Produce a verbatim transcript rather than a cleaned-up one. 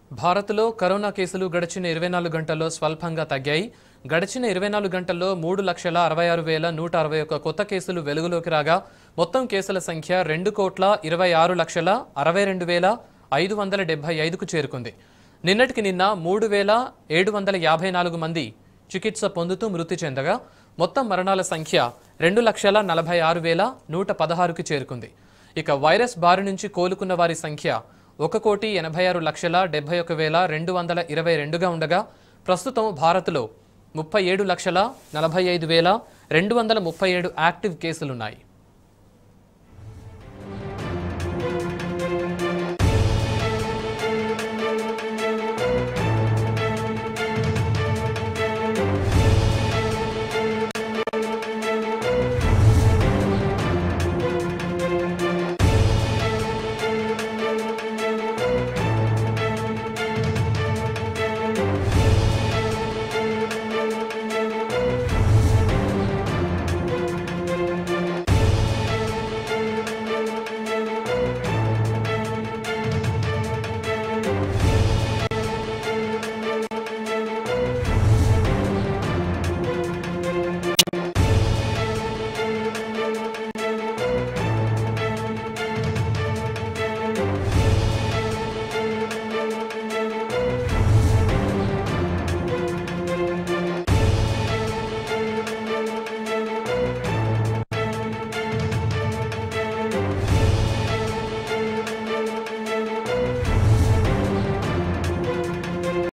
భారత్లో కరోనా కేసులు గడిచిన ఇరవై నాలుగు గంటల్లో స్వల్పంగా తగ్గాయి. గడిచిన ఇరవై నాలుగు గంటల్లో మూడు లక్షల అరవై ఆరు వేల నూట అరవై ఒక్క కొత్త కేసులు వెలుగులోకి రాగా మొత్తం కేసుల సంఖ్య రెండు కోట్ల ఇరవై ఆరు లక్షల అరవై రెండు వేల ఐదు వందల డెబ్బై ఐదుకు చేరుకుంది. నిన్నటికి నిన్న మూడు వేల ఏడు వందల యాభై నాలుగు మంది చికిత్స పొందుతూ మృతి చెందగా మొత్తం మరణాల సంఖ్య రెండు లక్షల నలభై ఆరు వేల నూట పదహారుకి చేరుకుంది. ఇక వైరస్ బారి నుంచి కోలుకున్న వారి సంఖ్య ఒక కోటి ఎనభై ఆరు లక్షల డెబ్బై ఒక వేల రెండు వందల ఇరవై రెండుగా ఉండగా ప్రస్తుతం భారత్లో ముప్పై ఏడు లక్షల నలభై ఐదు వేల రెండు వందల ముప్పై ఏడు యాక్టివ్ కేసులున్నాయి.